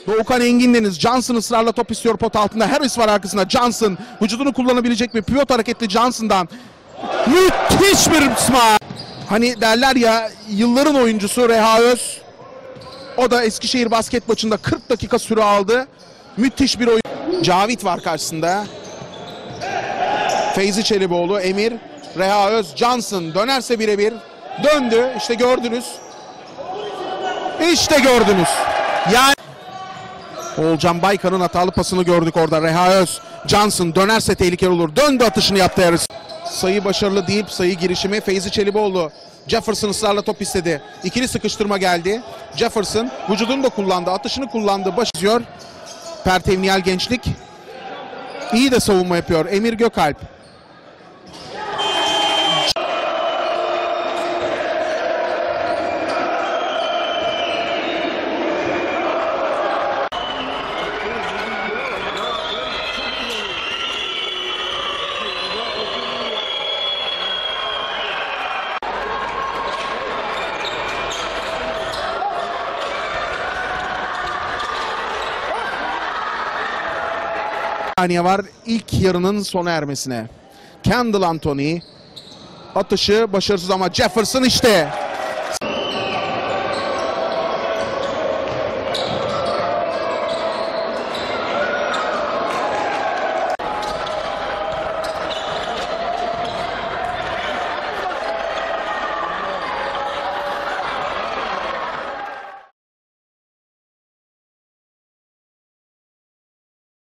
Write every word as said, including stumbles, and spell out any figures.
Doğukan Engindeniz. Johnson ısrarla top istiyor pot altında. Harris var arkasında. Johnson vücudunu kullanabilecek mi? Pivot hareketli Johnson'dan. Müthiş bir smaç. Hani derler ya, yılların oyuncusu Reha Öz. O da Eskişehir basket maçında kırk dakika süre aldı. Müthiş bir oyun. Cavit var karşısında. Feyzi Çelebioğlu, Emir, Reha Öz, Johnson dönerse birebir. Döndü. İşte gördünüz. İşte gördünüz. Yani Oğulcan Baykan'ın hatalı pasını gördük orada. Reha Öz, Johnson dönerse tehlikeli olur. Döndü, atışını yaptı Harris. Sayı başarılı deyip sayı girişimi Feyzi Çelebioğlu. Jefferson ısrarla top istedi. İkili sıkıştırma geldi. Jefferson vücudunu da kullandı. Atışını kullandı. Baş izliyor. Pertevniyel Gençlik. İyi de savunma yapıyor. Emir Gökalp. Saniye var ilk yarının sona ermesine. Kendall Anthony atışı başarısız ama Jefferson işte.